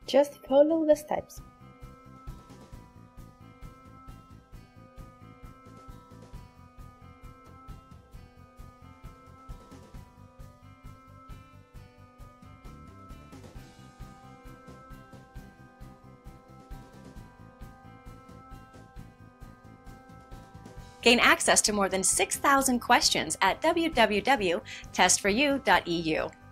Just follow the steps. Gain access to more than 6,000 questions at www.testforyou.eu.